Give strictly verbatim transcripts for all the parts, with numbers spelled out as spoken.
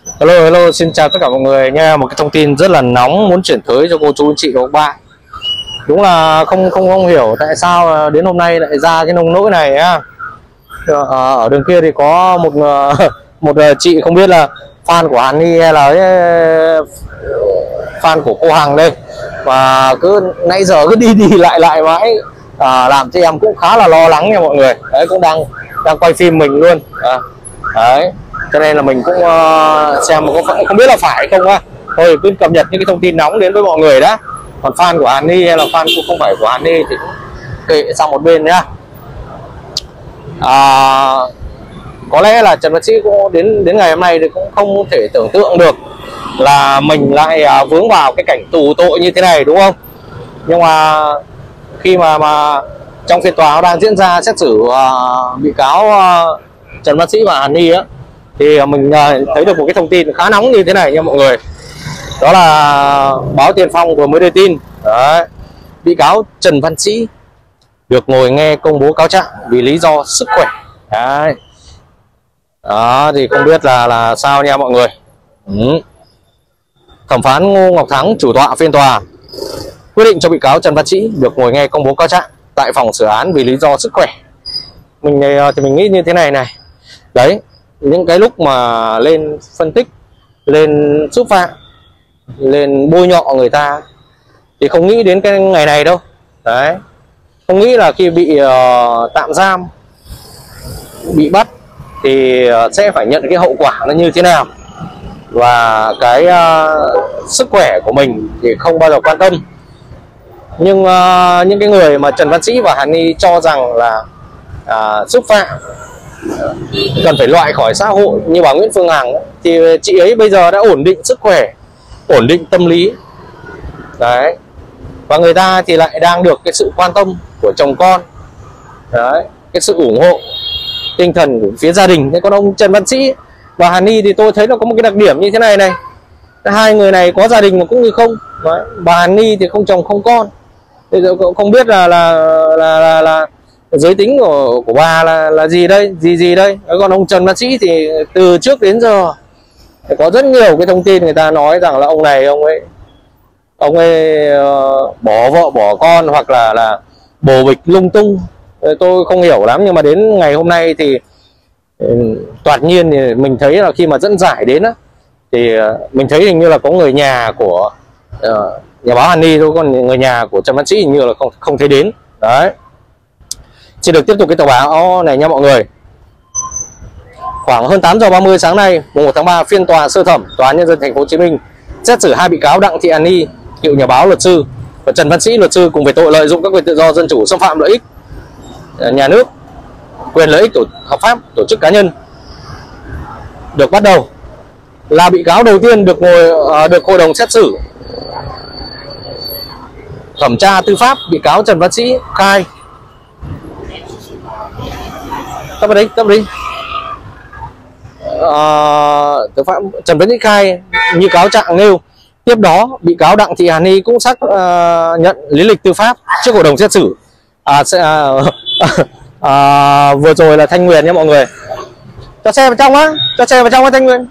Hello, hello, xin chào tất cả mọi người nha. Một cái thông tin rất là nóng muốn chuyển tới cho cô chú anh chị và các bạn. Đúng là không không không hiểu tại sao đến hôm nay lại ra cái nông nỗi này nhá. Ở đường kia thì có một một chị không biết là fan của Hàn Ni hay là fan của cô Hằng đây, và cứ nãy giờ cứ đi đi lại lại mãi, à, làm cho em cũng khá là lo lắng nha mọi người. Đấy, cũng đang đang quay phim mình luôn. À, đấy. Cho nên là mình cũng uh, xem mà có không biết là phải không á. Thôi cứ cập nhật những cái thông tin nóng đến với mọi người đã. Còn fan của Hàn Ni hay là fan cũng không phải của Hàn Ni thì cũng kệ sang một bên nhá. À, có lẽ là Trần Văn Sĩ cũng đến đến ngày hôm nay thì cũng không thể tưởng tượng được là mình lại uh, vướng vào cái cảnh tù tội như thế này, đúng không? Nhưng mà khi mà mà trong phiên tòa đang diễn ra xét xử uh, bị cáo uh, Trần Văn Sĩ và Hàn Ni á, thì mình thấy được một cái thông tin khá nóng như thế này nha mọi người. Đó là báo Tiền Phong vừa mới đưa tin. Đấy, bị cáo Trần Văn Sĩ được ngồi nghe công bố cáo trạng vì lý do sức khỏe. Đấy. Đó thì không biết là là sao nha mọi người. Ừ. Thẩm phán Ngô Ngọc Thắng, chủ tọa phiên tòa, quyết định cho bị cáo Trần Văn Sĩ được ngồi nghe công bố cáo trạng tại phòng xử án vì lý do sức khỏe. Mình thì mình nghĩ như thế này này. Đấy, những cái lúc mà lên phân tích, lên xúc phạm, lên bôi nhọ người ta thì không nghĩ đến cái ngày này đâu. Đấy, không nghĩ là khi bị uh, tạm giam, bị bắt thì uh, sẽ phải nhận cái hậu quả nó như thế nào, và cái uh, sức khỏe của mình thì không bao giờ quan tâm. Nhưng uh, những cái người mà Trần Văn Sĩ và Hàn Ni cho rằng là uh, xúc phạm, cần phải loại khỏi xã hội như bà Nguyễn Phương Hằng, thì chị ấy bây giờ đã ổn định sức khỏe, ổn định tâm lý. Đấy, và người ta thì lại đang được cái sự quan tâm của chồng con. Đấy, cái sự ủng hộ tinh thần của phía gia đình. Thế còn ông Trần Văn Sĩ và Hàn Ni thì tôi thấy là có một cái đặc điểm như thế này này. Hai người này có gia đình mà cũng như không. Đấy, bà Hàn Ni thì không chồng không con. Thì không biết là là là là, là giới tính của của bà là là gì đây, gì gì đây. Còn ông Trần Văn Sĩ thì từ trước đến giờ có rất nhiều cái thông tin người ta nói rằng là ông này ông ấy ông ấy uh, bỏ vợ bỏ con hoặc là là bồ bịch lung tung. Tôi không hiểu lắm, nhưng mà đến ngày hôm nay thì uh, toạt nhiên thì mình thấy là khi mà dẫn giải đến á, thì uh, mình thấy hình như là có người nhà của uh, nhà báo Hàn Ni thôi, còn người nhà của Trần Văn Sĩ hình như là không không thấy đến. Đấy, xin được tiếp tục cái tờ báo này nha mọi người. Khoảng hơn tám giờ ba mươi sáng nay, mùng một tháng ba, phiên tòa sơ thẩm Tòa án Nhân dân Thành phố Hồ Chí Minh xét xử hai bị cáo Đặng Thị Hàn Ni, cựu nhà báo luật sư, và Trần Văn Sĩ, luật sư, cùng về tội lợi dụng các quyền tự do dân chủ, xâm phạm lợi ích nhà nước, quyền lợi ích tổ hợp pháp tổ chức cá nhân. Được bắt đầu là bị cáo đầu tiên được ngồi được hội đồng xét xử thẩm tra tư pháp. Bị cáo Trần Văn Sĩ khai tắt vào đấy, tắt vào đi. Uh, tư pháp Trần Văn Sĩ khai như cáo trạng nêu. Tiếp đó, bị cáo Đặng Thị Hàn Ni cũng xác uh, nhận lý lịch tư pháp trước hội đồng xét xử. À, sẽ, uh, uh, vừa rồi là Thanh Nguyên nha mọi người. Cho xe vào trong á, cho xe vào trong á Thanh Nguyên.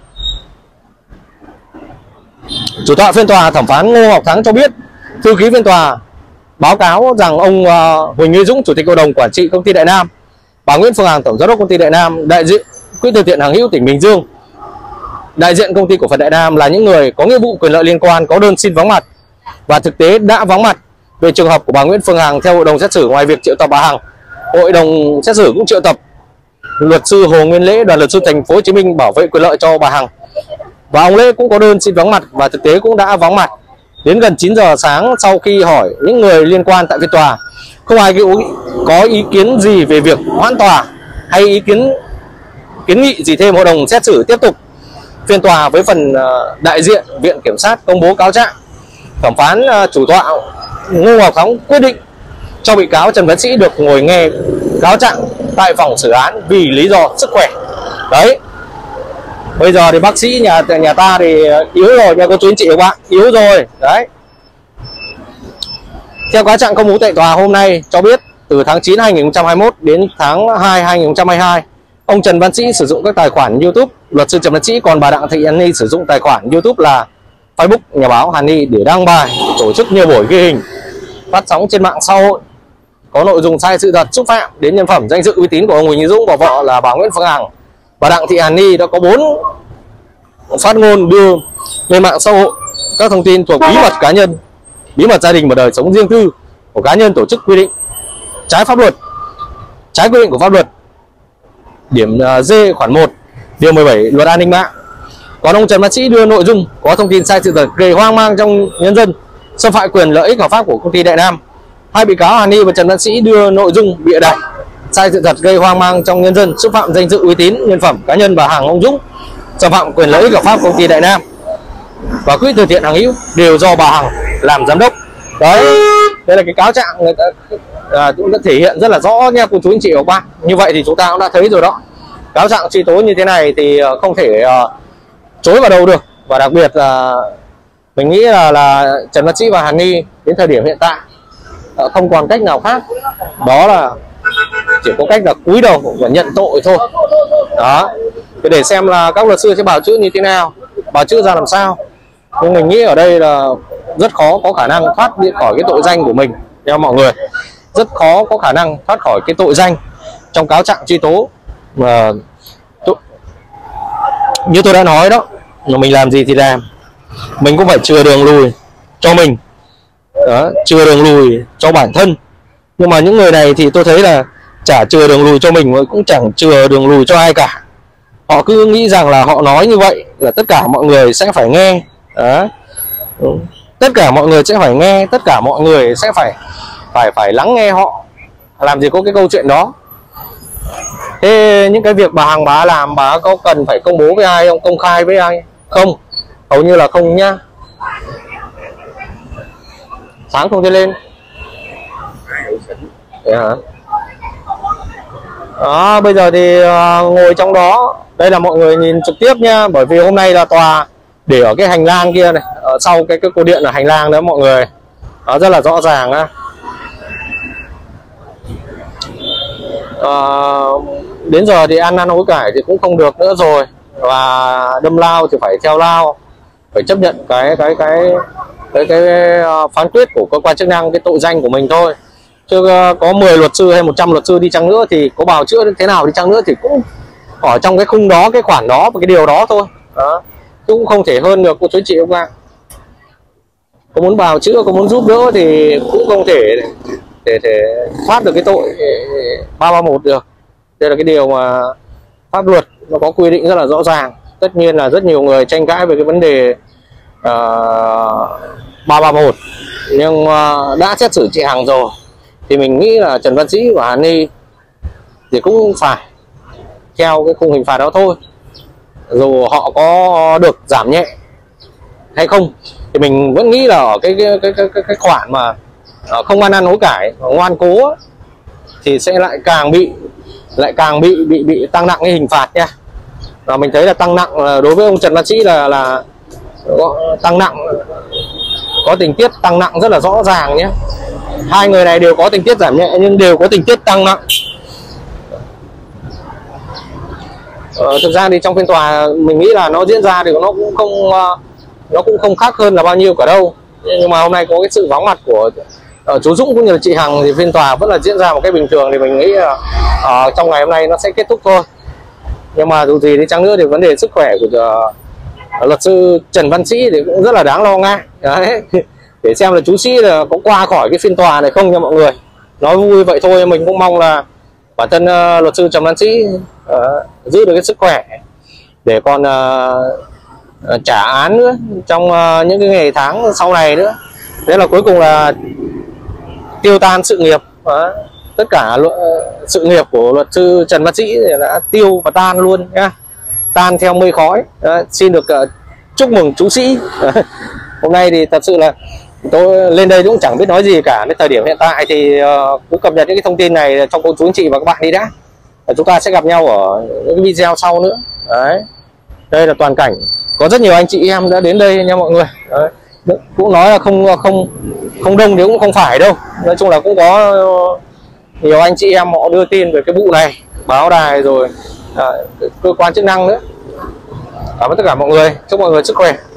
Chủ tọa phiên tòa thẩm phán Ngô Ngọc Thắng cho biết, thư ký phiên tòa báo cáo rằng ông uh, Huỳnh Uy Dũng, chủ tịch hội đồng quản trị công ty Đại Nam, bà Nguyễn Phương Hằng, tổng giám đốc công ty Đại Nam, đại diện Quỹ từ thiện Hằng Hữu tỉnh Bình Dương, đại diện công ty cổ phần Đại Nam là những người có nghĩa vụ quyền lợi liên quan, có đơn xin vắng mặt và thực tế đã vắng mặt. Về trường hợp của bà Nguyễn Phương Hằng, theo hội đồng xét xử, ngoài việc triệu tập bà Hằng, hội đồng xét xử cũng triệu tập luật sư Hồ Nguyên Lễ, đoàn luật sư Thành phố Hồ Chí Minh bảo vệ quyền lợi cho bà Hằng, và ông Lễ cũng có đơn xin vắng mặt và thực tế cũng đã vắng mặt. Đến gần chín giờ sáng, sau khi hỏi những người liên quan tại phiên tòa, không ai có ý kiến gì về việc hoãn tòa hay ý kiến kiến nghị gì thêm. Hội đồng xét xử tiếp tục phiên tòa với phần đại diện viện kiểm sát công bố cáo trạng. Thẩm phán chủ tọa Ngô Ngọc Thắng quyết định cho bị cáo Trần Văn Sĩ được ngồi nghe cáo trạng tại phòng xử án vì lý do sức khỏe. Đấy, bây giờ thì bác sĩ nhà nhà ta thì yếu rồi nha cô chú anh chị các bạn, yếu rồi. Đấy, theo cáo trạng công bố tại tòa hôm nay cho biết, từ tháng chín năm hai nghìn không trăm hai mươi mốt đến tháng hai năm hai nghìn không trăm hai mươi hai, ông Trần Văn Sĩ sử dụng các tài khoản YouTube luật sư Trần Văn Sĩ, còn bà Đặng Thị Hàn Ni sử dụng tài khoản YouTube là Facebook nhà báo Hàn Ni để đăng bài, tổ chức nhiều buổi ghi hình phát sóng trên mạng xã hội có nội dung sai sự thật, xúc phạm đến nhân phẩm, danh dự, uy tín của ông Huỳnh Uy Dũng và vợ là bà Nguyễn Phương Hằng. Bà Đặng Thị Hàn Ni đã có bốn phát ngôn đưa lên mạng xã hội các thông tin thuộc bí mật cá nhân, bí mật gia đình và đời sống riêng tư của cá nhân, tổ chức, quy định trái pháp luật, trái quy định của pháp luật. Điểm D khoản một điều mười bảy luật an ninh mạng. Còn ông Trần Văn Sĩ đưa nội dung có thông tin sai sự thật gây hoang mang trong nhân dân, xâm phạm quyền lợi ích hợp pháp của công ty Đại Nam. Hai bị cáo Hàn Ni và Trần Văn Sĩ đưa nội dung bịa đặt sai sự thật gây hoang mang trong nhân dân, xúc phạm danh dự, uy tín, nhân phẩm cá nhân bà Hằng, ông Dũng, xâm phạm quyền lợi ích hợp pháp công ty Đại Nam và quỹ từ thiện Hằng Hữu đều do bà Hằng làm giám đốc. Đấy, đây là cái cáo trạng người ta à, cũng đã thể hiện rất là rõ nha cô chú anh chị và các bạn. Như vậy thì chúng ta cũng đã thấy rồi đó. Cáo trạng truy tố như thế này thì không thể uh, chối vào đâu được, và đặc biệt là mình nghĩ là là Trần Văn Sĩ và Hàn Ni đến thời điểm hiện tại uh, không còn cách nào khác, đó là chỉ có cách là cúi đầu và nhận tội thôi. Đó, để xem là các luật sư sẽ bào chữa như thế nào, bào chữa ra làm sao. Nhưng mình nghĩ ở đây là rất khó có khả năng thoát đi khỏi cái tội danh của mình nha mọi người, rất khó có khả năng thoát khỏi cái tội danh trong cáo trạng truy tố. Mà như tôi đã nói đó, mình làm gì thì làm, mình cũng phải chừa đường lùi cho mình đó, chừa đường lùi cho bản thân. Nhưng mà những người này thì tôi thấy là chả chừa đường lùi cho mình, cũng chẳng chừa đường lùi cho ai cả. Họ cứ nghĩ rằng là họ nói như vậy là tất cả mọi người sẽ phải nghe đó. Tất cả mọi người sẽ phải nghe, tất cả mọi người sẽ phải phải phải lắng nghe họ. Làm gì có cái câu chuyện đó. Thế những cái việc bà Hằng bà làm, bà có cần phải công bố với ai không, công khai với ai không? Hầu như là không nhá. Sáng không thấy lên. Đấy hả? Đó, bây giờ thì uh, ngồi trong đó. Đây là mọi người nhìn trực tiếp nha, bởi vì hôm nay là tòa để ở cái hành lang kia này, ở sau cái cái cột điện là hành lang đó mọi người. Đó, rất là rõ ràng á. Uh, đến giờ thì ăn năn hối cải thì cũng không được nữa rồi, và đâm lao thì phải theo lao, phải chấp nhận cái cái cái cái cái phán quyết của cơ quan chức năng, cái tội danh của mình thôi. Chứ có mười luật sư hay một trăm luật sư đi chăng nữa thì có bào chữa thế nào đi chăng nữa thì cũng ở trong cái khung đó, cái khoản đó và cái điều đó thôi. Đó, cũng không thể hơn được cô chú chị không ạ. Có muốn bào chữa, có muốn giúp đỡ thì cũng không thể để để thoát được cái tội ba ba mốt được. Đây là cái điều mà pháp luật nó có quy định rất là rõ ràng. Tất nhiên là rất nhiều người tranh cãi về cái vấn đề uh, ba ba mốt, nhưng uh, đã xét xử chị Hằng rồi thì mình nghĩ là Trần Văn Sĩ và Hàn Ni thì cũng phải theo cái khung hình phạt đó thôi. Dù họ có được giảm nhẹ hay không thì mình vẫn nghĩ là ở cái cái cái cái, cái khoản mà không ăn năn hối cải, ngoan cố thì sẽ lại càng bị lại càng bị bị bị tăng nặng cái hình phạt nha. Và mình thấy là tăng nặng đối với ông Trần Văn Sĩ là là tăng nặng, có tình tiết tăng nặng rất là rõ ràng nhé. Hai người này đều có tình tiết giảm nhẹ nhưng đều có tình tiết tăng nặng. Ờ, thực ra thì trong phiên tòa mình nghĩ là nó diễn ra thì nó cũng không nó cũng không khác hơn là bao nhiêu cả đâu. Nhưng mà hôm nay có cái sự vắng mặt của uh, chú Dũng cũng như là chị Hằng thì phiên tòa vẫn là diễn ra một cái bình thường, thì mình nghĩ là uh, trong ngày hôm nay nó sẽ kết thúc thôi. Nhưng mà dù gì đi chăng nữa thì vấn đề sức khỏe của uh, luật sư Trần Văn Sĩ thì cũng rất là đáng lo ngại. Đấy, để xem là chú Sĩ là có qua khỏi cái phiên tòa này không nha mọi người. Nói vui vậy thôi, mình cũng mong là bản thân uh, luật sư Trần Văn Sĩ uh, giữ được cái sức khỏe để còn uh, trả án nữa trong uh, những cái ngày tháng sau này nữa. Thế là cuối cùng là tiêu tan sự nghiệp, uh, tất cả uh, sự nghiệp của luật sư Trần Văn Sĩ đã tiêu và tan luôn nhá, tan theo mây khói. Uh, xin được uh, chúc mừng chú Sĩ. Hôm nay thì thật sự là tôi lên đây cũng chẳng biết nói gì cả. Đến thời điểm hiện tại thì uh, cứ cập nhật những cái thông tin này trong cô chú anh chị và các bạn đi đã. Và chúng ta sẽ gặp nhau ở những cái video sau nữa. Đấy, đây là toàn cảnh, có rất nhiều anh chị em đã đến đây nha mọi người. Đấy, cũng nói là không không không đông thì cũng không phải đâu. Nói chung là cũng có nhiều anh chị em họ đưa tin về cái vụ này, báo đài rồi à, cơ quan chức năng nữa. Cảm ơn tất cả mọi người, chúc mọi người sức khỏe.